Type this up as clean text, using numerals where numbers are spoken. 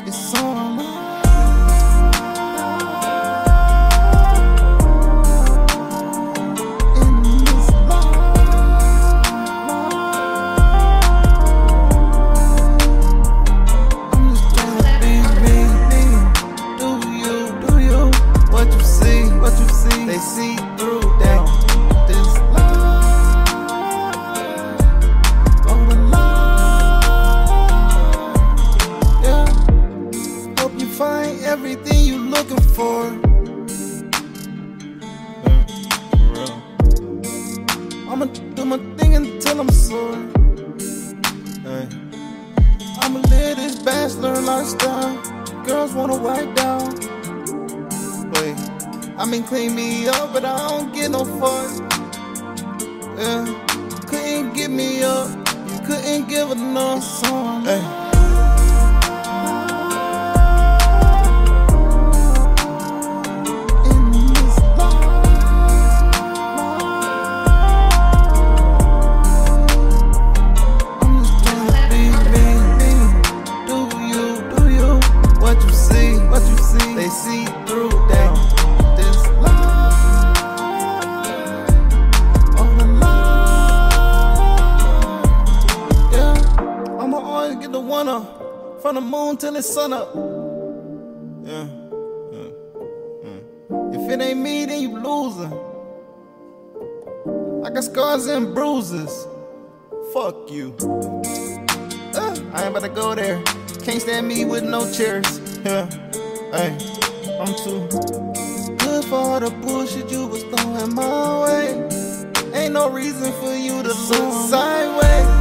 It's on. They see through down this line, on the line. Yeah, hope you find everything you looking for. I'ma do my thing until I'm sore. Hey. I'ma live this bachelor lifestyle. Girls wanna wipe down. Wait. I mean, clean me up, but I don't get no fuck. Yeah, couldn't get me up, you couldn't give enough. Hey. I'm just trying to be me. Do you, what you see, they see through down. Get the one up from the moon till it's sun up. Yeah. If it ain't me, then you losing. I got scars and bruises. Fuck you. I ain't about to go there. Can't stand me with no chairs. Yeah. Hey, I'm too good for all the bullshit you was throwing my way. Ain't no reason for you to look sideways.